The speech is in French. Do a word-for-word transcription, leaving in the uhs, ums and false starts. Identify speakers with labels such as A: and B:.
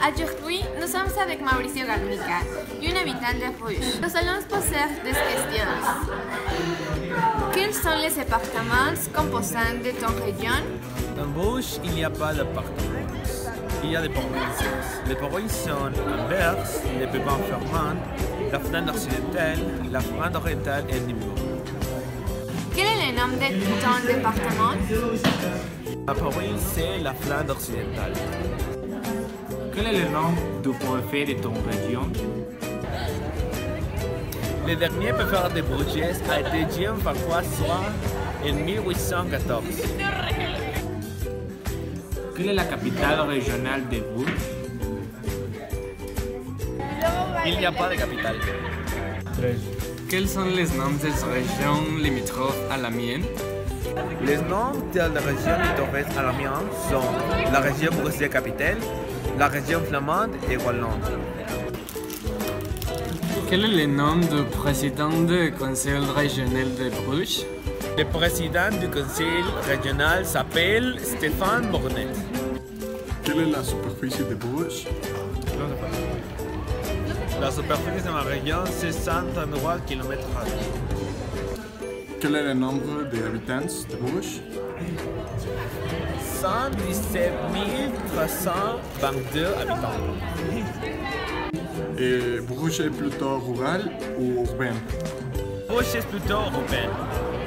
A: Aujourd'hui, nous sommes avec Mauricio Garnica, un habitant de Bruges. Nous allons poser des questions. Quels sont les départements composants de ton région?
B: En Bruges, il n'y a pas d'appartements. Il y a des provinces. Les provinces sont Anvers, les Pays-Bas-Flamands, la Flandre occidentale, la Flandre orientale et Limbourg.
A: Quel est le nom de ton département?
B: La province, c'est la Flandre occidentale.
C: Quel est le nom du préfet de ton région?
B: Le dernier préfet de Bruges a été Jean-François Soir en mille huit cent quatorze.
C: Quelle est la capitale régionale de Bruges?
B: Il n'y a pas de capitale.
D: Quels sont les noms des régions limitrophes à la mienne?
B: Les noms de la région limitrophes à la mienne sont la région bruxelloise-capitale, la région flamande et wallonne.
D: Quel est le nom du président du conseil régional de Bruges?
B: Le président du conseil régional s'appelle Stéphane Bornet.
E: Quelle est la superficie de Bruges?
B: La superficie de ma région, c'est cent trente-trois kilomètres carrés.
E: Quel est le nombre d'habitants de Bruges?
B: cent dix-sept mille trois cent vingt-deux habitants.
E: Et Bruges est plutôt rural ou urbain?
B: Bruges est plutôt urbain.